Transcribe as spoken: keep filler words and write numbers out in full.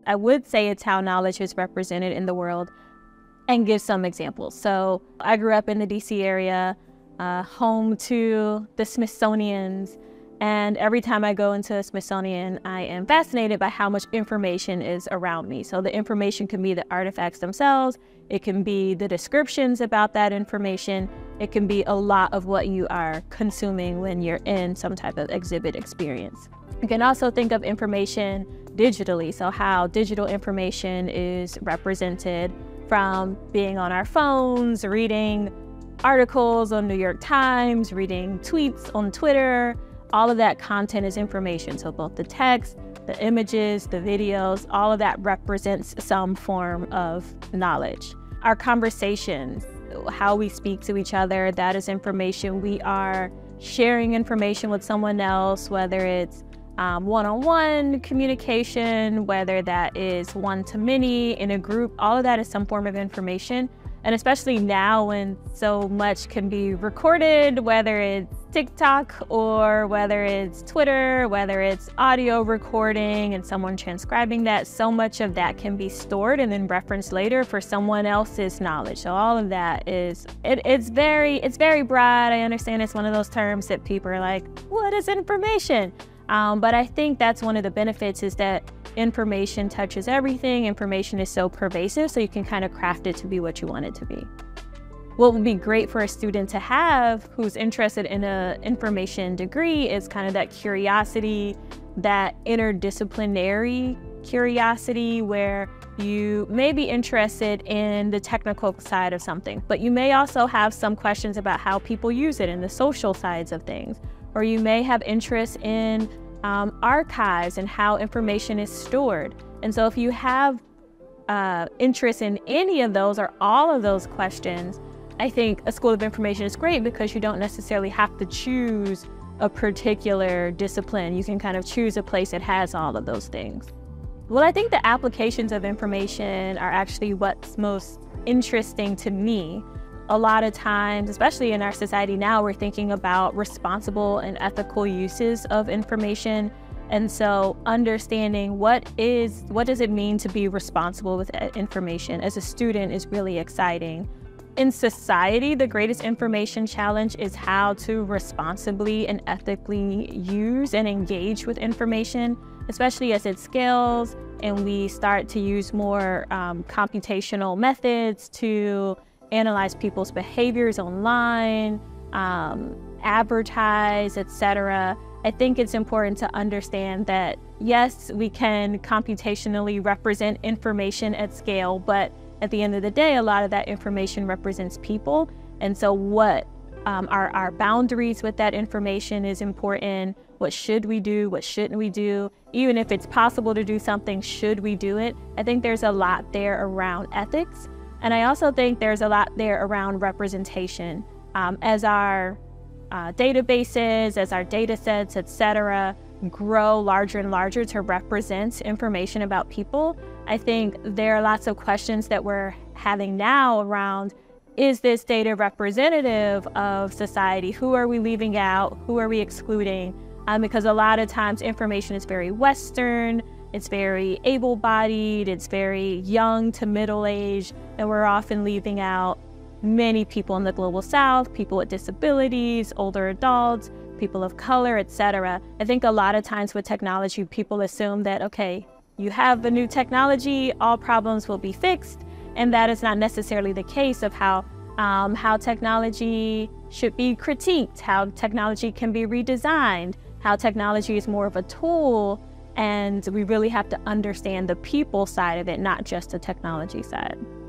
I would say it's how knowledge is represented in the world, and give some examples. So I grew up in the D C area, uh, home to the Smithsonian's. And every time I go into a Smithsonian, I am fascinated by how much information is around me. So the information can be the artifacts themselves. It can be the descriptions about that information. It can be a lot of what you are consuming when you're in some type of exhibit experience. You can also think of information digitally. So how digital information is represented from being on our phones, reading articles on New York Times, reading tweets on Twitter. All of that content is information. So both the text, the images, the videos, all of that represents some form of knowledge. Our conversations, how we speak to each other, that is information. We are sharing information with someone else, whether it's um, one-on-one communication, whether that is one-to-many in a group, all of that is some form of information. And especially now when so much can be recorded, whether it's TikTok or whether it's Twitter, whether it's audio recording and someone transcribing that, so much of that can be stored and then referenced later for someone else's knowledge. So all of that is, it, it's very, it's very broad. I understand it's one of those terms that people are like, what is information? Um, but I think that's one of the benefits, is that information touches everything. Information is so pervasive, so you can kind of craft it to be what you want it to be. What would be great for a student to have who's interested in an information degree is kind of that curiosity, that interdisciplinary curiosity, where you may be interested in the technical side of something, but you may also have some questions about how people use it and the social sides of things. Or you may have interest in um, archives and how information is stored. And so if you have uh, interest in any of those or all of those questions, I think a School of Information is great, because you don't necessarily have to choose a particular discipline. You can kind of choose a place that has all of those things. Well, I think the applications of information are actually what's most interesting to me. A lot of times, especially in our society now, we're thinking about responsible and ethical uses of information. And so understanding what is, what does it mean to be responsible with information as a student is really exciting. In society, the greatest information challenge is how to responsibly and ethically use and engage with information, especially as it scales and we start to use more um, computational methods to analyze people's behaviors online, um, advertise, et cetera. I think it's important to understand that, yes, we can computationally represent information at scale, but at the end of the day, a lot of that information represents people. And so what um, are our boundaries with that information is important. What should we do? What shouldn't we do? Even if it's possible to do something, should we do it? I think there's a lot there around ethics. And I also think there's a lot there around representation. Um, as our uh, databases, as our data sets, et cetera, grow larger and larger to represent information about people, I think there are lots of questions that we're having now around, is this data representative of society? Who are we leaving out? Who are we excluding? Um, because a lot of times information is very Western, it's very able-bodied, it's very young to middle-aged, and we're often leaving out many people in the global South, people with disabilities, older adults, people of color, et cetera. I think a lot of times with technology, people assume that, okay, you have the new technology, all problems will be fixed, and that is not necessarily the case of how, um, how technology should be critiqued, how technology can be redesigned, how technology is more of a tool. And we really have to understand the people side of it, not just the technology side.